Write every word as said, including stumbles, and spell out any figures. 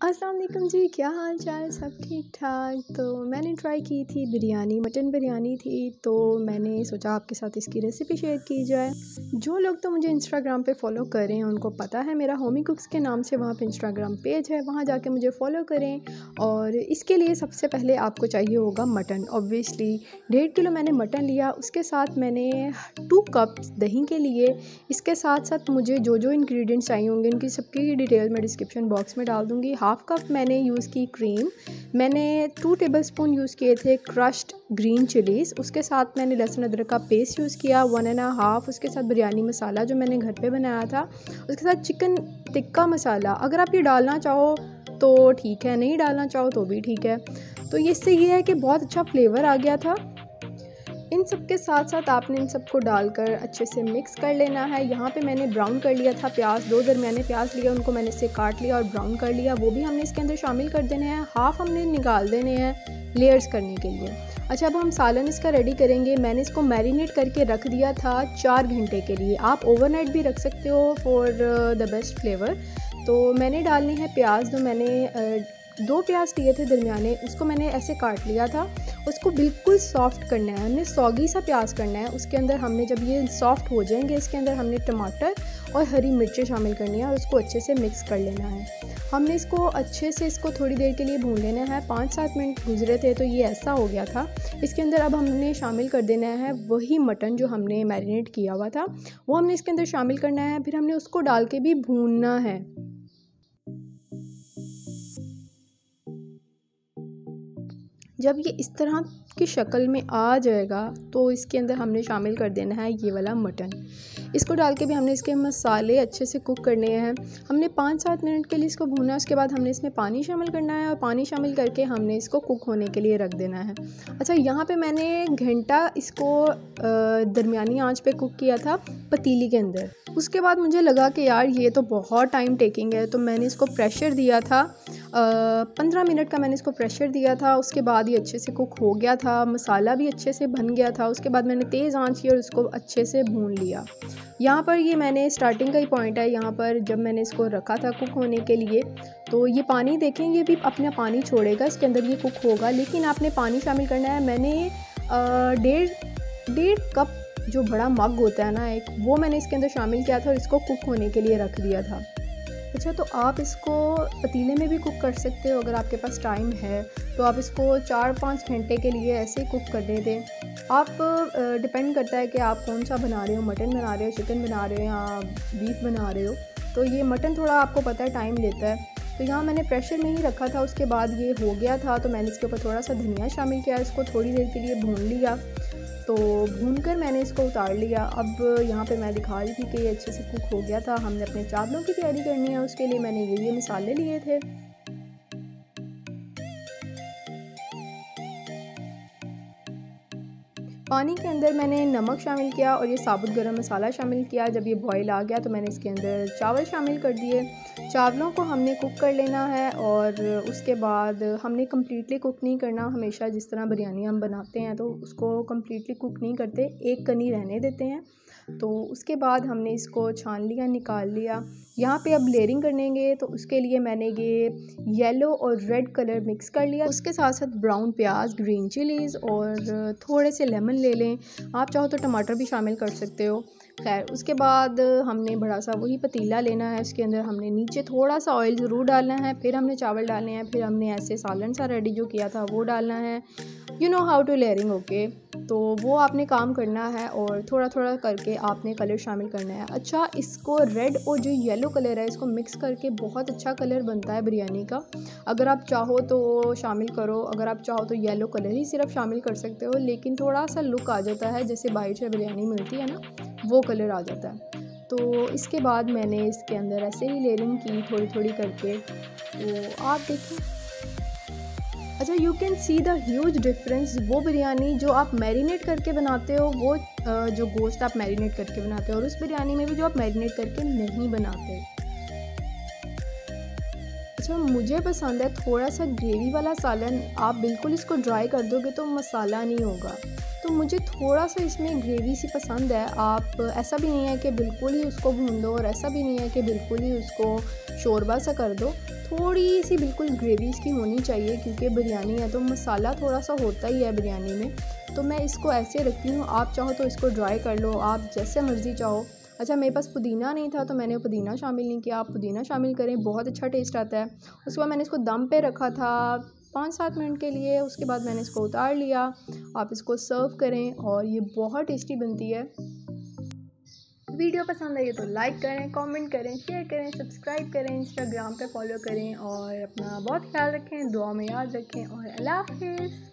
अस्सलाम वालेकुम जी, क्या हाल चाल? सब ठीक ठाक। तो मैंने ट्राई की थी बिरयानी, मटन बिरयानी थी, तो मैंने सोचा आपके साथ इसकी रेसिपी शेयर की जाए। जो लोग तो मुझे इंस्टाग्राम पे फ़ॉलो करें उनको पता है मेरा होमी कुक्स के नाम से वहाँ पे इंस्टाग्राम पेज है, वहाँ जाके मुझे फ़ॉलो करें। और इसके लिए सबसे पहले आपको चाहिए होगा मटन। ऑब्वियसली डेढ़ किलो मैंने मटन लिया, उसके साथ मैंने टू कप्स दही के लिए। इसके साथ साथ मुझे जो जो इंग्रेडिएंट्स चाहिए होंगे उनकी सबकी डिटेल मैं डिस्क्रिप्शन बॉक्स में डाल दूँगी। हाफ़ कप मैंने यूज़ की क्रीम, मैंने टू टेबलस्पून यूज़ किए थे क्रश्ड ग्रीन चिलीज़, उसके साथ मैंने लहसुन अदरक का पेस्ट यूज़ किया वन एंड हाफ़, उसके साथ बिरयानी मसाला जो मैंने घर पे बनाया था, उसके साथ चिकन टिक्का मसाला। अगर आप ये डालना चाहो तो ठीक है, नहीं डालना चाहो तो भी ठीक है। तो इससे ये है कि बहुत अच्छा फ्लेवर आ गया था। इन सब के साथ साथ आपने इन सबको डालकर अच्छे से मिक्स कर लेना है। यहाँ पे मैंने ब्राउन कर लिया था प्याज, दो दरमियाने प्याज लिए, उनको मैंने इससे काट लिया और ब्राउन कर लिया, वो भी हमने इसके अंदर शामिल कर देने हैं। हाफ़ हमने निकाल देने हैं लेयर्स करने के लिए। अच्छा, अब हम सालन इसका रेडी करेंगे। मैंने इसको मैरिनेट करके रख दिया था चार घंटे के लिए। आप ओवरनाइट भी रख सकते हो फॉर द बेस्ट फ्लेवर। तो मैंने डालने हैं प्याज, जो मैंने दो प्याज लिए थे दरमियाने, उसको मैंने ऐसे काट लिया था। उसको बिल्कुल सॉफ्ट करना है, हमने सौगी सा प्याज करना है। उसके अंदर हमने जब ये सॉफ्ट हो जाएंगे, इसके अंदर हमने टमाटर और हरी मिर्चें शामिल करनी है और उसको अच्छे से मिक्स कर लेना है। हमने इसको अच्छे से इसको थोड़ी देर के लिए भून लेना है। पाँच सात मिनट गुजरे थे तो ये ऐसा हो गया था। इसके अंदर अब हमने शामिल कर देना है वही मटन जो हमने मैरिनेट किया हुआ था, वो हमने इसके अंदर शामिल करना है। फिर हमने उसको डाल के भी भूनना है। जब ये इस तरह की शक्ल में आ जाएगा तो इसके अंदर हमने शामिल कर देना है ये वाला मटन। इसको डाल के भी हमने इसके मसाले अच्छे से कुक करने हैं। हमने पाँच सात मिनट के लिए इसको भूना, उसके बाद हमने इसमें पानी शामिल करना है और पानी शामिल करके हमने इसको कुक होने के लिए रख देना है। अच्छा, यहाँ पे मैंने घंटा इसको दरमियानी आंच पे कुक किया था पतीली के अंदर। उसके बाद मुझे लगा कि यार ये तो बहुत टाइम टेकिंग है, तो मैंने इसको प्रेशर दिया था पंद्रह मिनट का मैंने इसको प्रेशर दिया था। उसके बाद ये अच्छे से कुक हो गया था, मसाला भी अच्छे से बन गया था। उसके बाद मैंने तेज़ आंच की और इसको अच्छे से भून लिया। यहाँ पर ये मैंने स्टार्टिंग का ही पॉइंट है, यहाँ पर जब मैंने इसको रखा था कुक होने के लिए, तो ये पानी देखें, ये भी अपना पानी छोड़ेगा, इसके अंदर ये कुक होगा, लेकिन आपने पानी शामिल करना है। मैंने डेढ़ डेढ़ कप जो बड़ा मग होता है ना एक, वो मैंने इसके अंदर शामिल किया था और इसको कुक होने के लिए रख दिया था। अच्छा, तो आप इसको पतीले में भी कुक कर सकते हो अगर आपके पास टाइम है, तो आप इसको चार पाँच घंटे के लिए ऐसे ही कुक करने दें। आप डिपेंड करता है कि आप कौन सा बना रहे हो, मटन बना रहे हो, चिकन बना रहे हो या बीफ बना रहे हो। तो ये मटन थोड़ा आपको पता है टाइम लेता है, तो यहाँ मैंने प्रेशर में ही रखा था। उसके बाद ये हो गया था तो मैंने इसके ऊपर थोड़ा सा धनिया शामिल किया, इसको थोड़ी देर के लिए भून लिया। तो भूनकर मैंने इसको उतार लिया। अब यहाँ पे मैं दिखा रही थी कि ये अच्छे से कुक हो गया था। हमने अपने चावलों की तैयारी करनी है, उसके लिए मैंने ये ये मसाले लिए थे। पानी के अंदर मैंने नमक शामिल किया और ये साबुत गरम मसाला शामिल किया। जब ये बॉईल आ गया तो मैंने इसके अंदर चावल शामिल कर दिए। चावलों को हमने कुक कर लेना है और उसके बाद हमने कम्प्लीटली कुक नहीं करना। हमेशा जिस तरह बिरयानी हम बनाते हैं तो उसको कम्प्लीटली कुक नहीं करते, एक कनी रहने देते हैं। तो उसके बाद हमने इसको छान लिया, निकाल लिया। यहाँ पे अब लेयरिंग करेंगे तो उसके लिए मैंने ये येलो और रेड कलर मिक्स कर लिया। उसके साथ साथ ब्राउन प्याज, ग्रीन चिलीज़ और थोड़े से लेमन ले लें, आप चाहो तो टमाटर भी शामिल कर सकते हो। खैर, उसके बाद हमने बड़ा सा वही पतीला लेना है, इसके अंदर हमने नीचे थोड़ा सा ऑयल ज़रूर डालना है, फिर हमने चावल डालने हैं, फिर हमने ऐसे सालन सा रेडी जो किया था वो डालना है। You know how to layering, okay. तो वो आपने काम करना है और थोड़ा थोड़ा करके आपने कलर शामिल करना है। अच्छा, इसको रेड और जो येलो कलर है इसको मिक्स करके बहुत अच्छा कलर बनता है बिरयानी का। अगर आप चाहो तो शामिल करो, अगर आप चाहो तो येलो कलर ही सिर्फ शामिल कर सकते हो, लेकिन थोड़ा सा लुक आ जाता है, जैसे बाईट से बिरयानी मिलती है ना, वो कलर आ जाता है। तो इसके बाद मैंने इसके अंदर ऐसे ही लेयरिंग की थोड़ी थोड़ी करके, तो आप देखिए। अच्छा, you can see the huge difference. वो बिरयानी जो आप मैरिनेट करके बनाते हो, वो जो गोश्त आप मैरिनेट करके बनाते हो, और उस बिरयानी में भी जो आप मैरिनेट करके नहीं बनाते। अच्छा, मुझे पसंद है थोड़ा सा ग्रेवी वाला सालन। आप बिल्कुल इसको ड्राई कर दोगे तो मसाला नहीं होगा, तो मुझे थोड़ा सा इसमें ग्रेवी सी पसंद है। आप ऐसा भी नहीं है कि बिल्कुल ही उसको भून दो और ऐसा भी नहीं है कि बिल्कुल ही उसको शोरबा सा कर दो। थोड़ी सी बिल्कुल ग्रेवी इसकी होनी चाहिए, क्योंकि बिरयानी है तो मसाला थोड़ा सा होता ही है बिरयानी में। तो मैं इसको ऐसे रखती हूँ, आप चाहो तो इसको ड्राई कर लो, आप जैसे मर्ज़ी चाहो। अच्छा, मेरे पास पुदीना नहीं था तो मैंने पुदीना शामिल नहीं किया, आप पुदीना शामिल करें, बहुत अच्छा टेस्ट आता है। उसके बाद मैंने इसको दम पे रखा था पाँच सात मिनट के लिए, उसके बाद मैंने इसको उतार लिया। आप इसको सर्व करें और ये बहुत टेस्टी बनती है। वीडियो पसंद आई तो लाइक करें, कमेंट करें, शेयर करें, सब्सक्राइब करें, इंस्टाग्राम पे फॉलो करें और अपना बहुत ख्याल रखें, दुआ में याद रखें और अल्लाह हाफ़िज़।